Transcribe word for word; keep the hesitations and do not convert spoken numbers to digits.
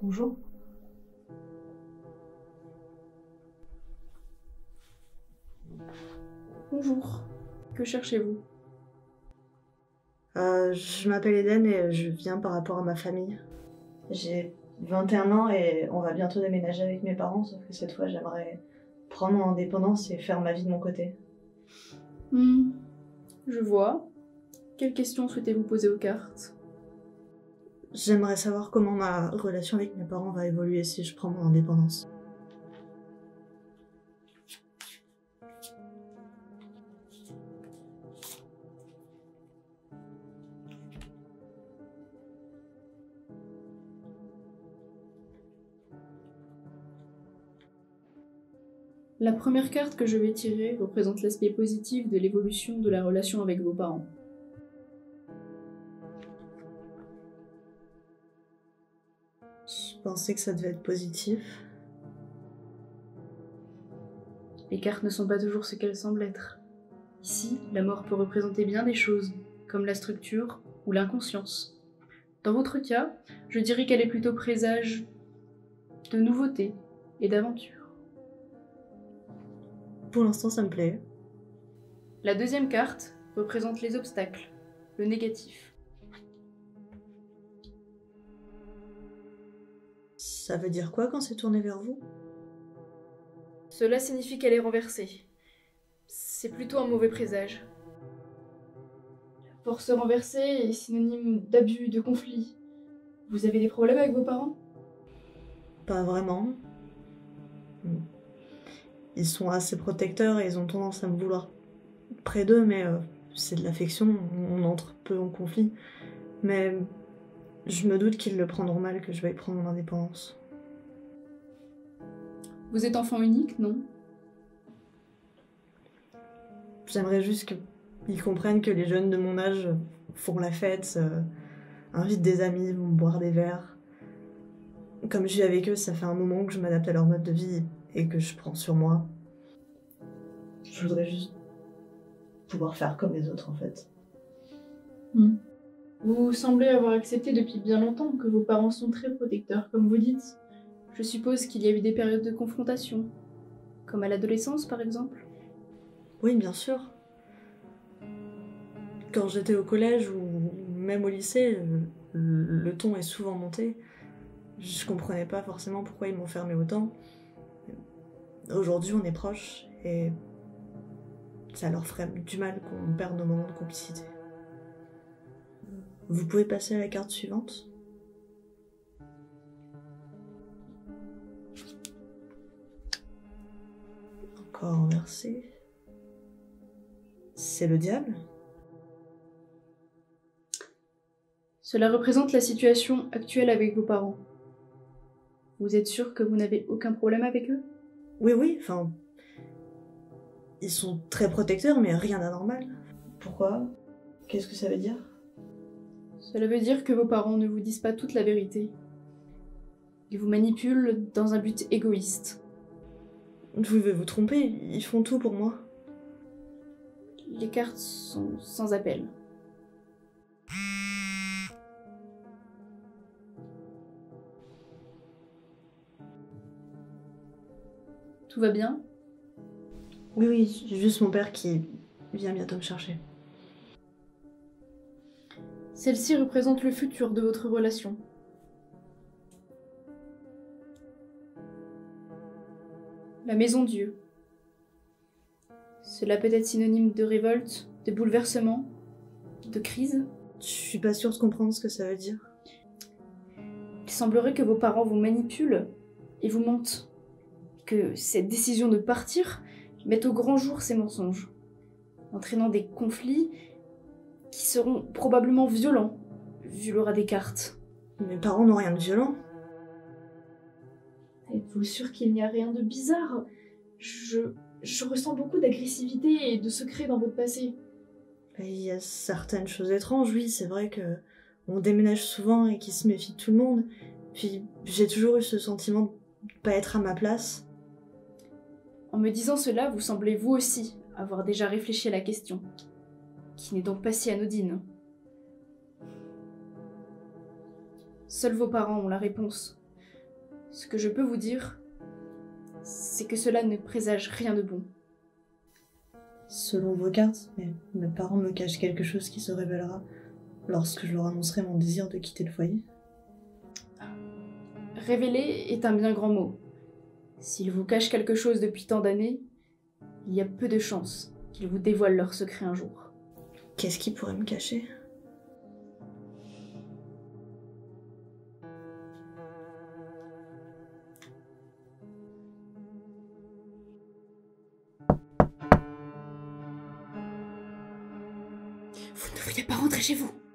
Bonjour. Bonjour. Que cherchez-vous? Euh, je m'appelle Eden et je viens par rapport à ma famille. J'ai vingt et un ans et on va bientôt déménager avec mes parents, sauf que cette fois j'aimerais prendre mon indépendance et faire ma vie de mon côté. Hmm, je vois. Quelles questions souhaitez-vous poser aux cartes? J'aimerais savoir comment ma relation avec mes parents va évoluer si je prends mon indépendance. La première carte que je vais tirer représente l'aspect positif de l'évolution de la relation avec vos parents. Je pensais que ça devait être positif. Les cartes ne sont pas toujours ce qu'elles semblent être. Ici, la mort peut représenter bien des choses, comme la structure ou l'inconscience. Dans votre cas, je dirais qu'elle est plutôt présage de nouveautés et d'aventures. Pour l'instant ça me plaît. La deuxième carte représente les obstacles, le négatif. Ça veut dire quoi quand c'est tourné vers vous? Cela signifie qu'elle est renversée. C'est plutôt un mauvais présage. La force renversée est synonyme d'abus, de conflit. Vous avez des problèmes avec vos parents? Pas vraiment. Ils sont assez protecteurs et ils ont tendance à me vouloir près d'eux, mais euh, c'est de l'affection, on entre peu en conflit. Mais je me doute qu'ils le prendront mal que je veuille prendre mon indépendance. Vous êtes enfant unique, non? J'aimerais juste qu'ils comprennent que les jeunes de mon âge font la fête, euh, invitent des amis, vont boire des verres. Comme je vis avec eux, ça fait un moment que je m'adapte à leur mode de vie et que je prends sur moi. Je voudrais juste pouvoir faire comme les autres en fait. Hmm. Vous semblez avoir accepté depuis bien longtemps que vos parents sont très protecteurs, comme vous dites. Je suppose qu'il y a eu des périodes de confrontation, comme à l'adolescence par exemple. Oui, bien sûr. Quand j'étais au collège ou même au lycée, le, le ton est souvent monté. Je comprenais pas forcément pourquoi ils m'ont fermé autant. Aujourd'hui, on est proches et ça leur ferait du mal qu'on perde nos moments de complicité. Vous pouvez passer à la carte suivante. Encore renversé. C'est le diable. Cela représente la situation actuelle avec vos parents. Vous êtes sûr que vous n'avez aucun problème avec eux? Oui, oui, enfin... Ils sont très protecteurs, mais rien d'anormal. Pourquoi? Qu'est-ce que ça veut dire? Cela veut dire que vos parents ne vous disent pas toute la vérité. Ils vous manipulent dans un but égoïste. Vous pouvez vous tromper, ils font tout pour moi. Les cartes sont sans appel. Tout va bien? Oui, oui, j'ai juste mon père qui vient bientôt me chercher. Celle-ci représente le futur de votre relation. La maison Dieu. Cela peut être synonyme de révolte, de bouleversement, de crise. Je suis pas sûre de comprendre ce que ça veut dire. Il semblerait que vos parents vous manipulent et vous mentent. Que cette décision de partir mette au grand jour ces mensonges, entraînant des conflits qui seront probablement violents, vu l'aura des cartes. Mes parents n'ont rien de violent. Êtes-vous sûr qu'il n'y a rien de bizarre? Je, je ressens beaucoup d'agressivité et de secret dans votre passé. Il y a certaines choses étranges, oui, c'est vrai que on déménage souvent et qu'ils se méfient de tout le monde. Puis j'ai toujours eu ce sentiment de pas être à ma place. En me disant cela, vous semblez vous aussi avoir déjà réfléchi à la question, qui n'est donc pas si anodine. Seuls vos parents ont la réponse. Ce que je peux vous dire, c'est que cela ne présage rien de bon. Selon vos cartes, mes, mes parents me cachent quelque chose qui se révélera lorsque je leur annoncerai mon désir de quitter le foyer. Révéler est un bien grand mot. S'ils vous cachent quelque chose depuis tant d'années, il y a peu de chances qu'ils vous dévoilent leur secret un jour. Qu'est-ce qu'ils pourraient me cacher? Vous ne devriez pas rentrer chez vous.